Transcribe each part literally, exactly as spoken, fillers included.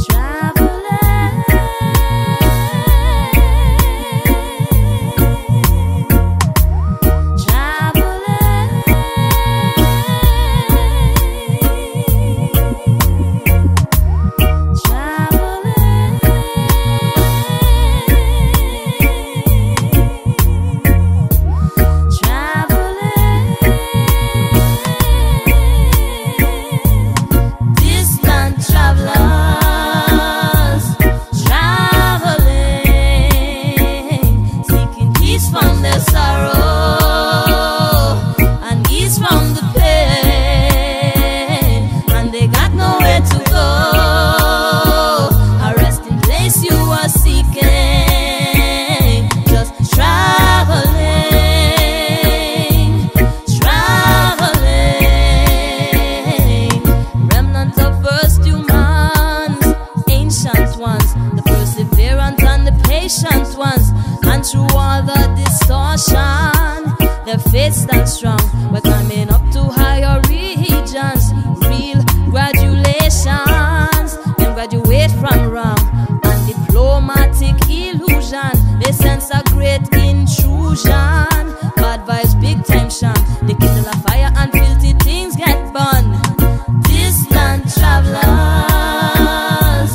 their faith stands strong. We're climbing up to higher regions. Real graduations, them graduate from wrong and diplomatic illusion. They sense a great intrusion. Bad vibes, big time sham. They kindle a fire and filthy things get burned. Distant travelers,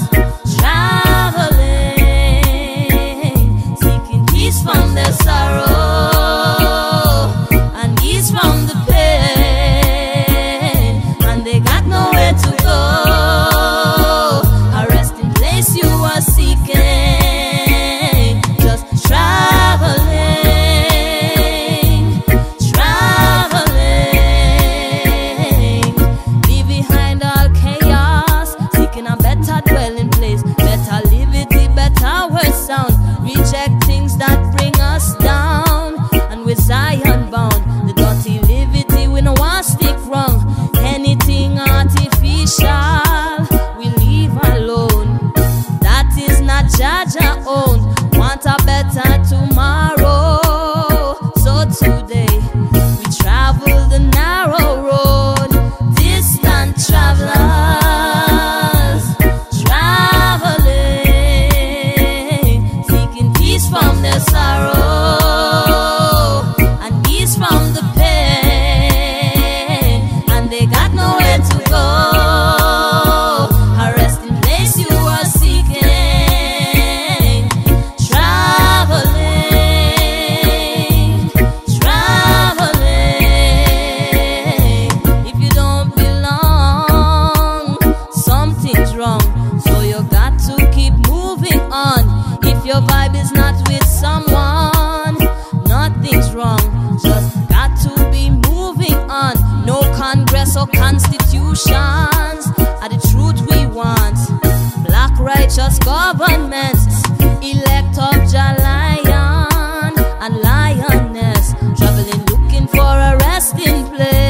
traveling, seeking peace from their sorrow. Reject things that bring us down, and with Zion bound, the dirty liberty we no want stick wrong. Anything artificial we leave alone. That is not Jaja own. Want a better tomorrow, so today we travel the narrow road. Distant travelers, traveling, from their sorrow and ease from the pain, and they got nowhere to go. A resting place you are seeking. Traveling, traveling. If you don't belong, something's wrong. So you got to keep moving on. If your vibe is not with someone, nothing's wrong. Just got to be moving on. No Congress or constitutions are the truth we want. Black righteous governments, elect of Jah Lion and Lioness, traveling looking for a resting place.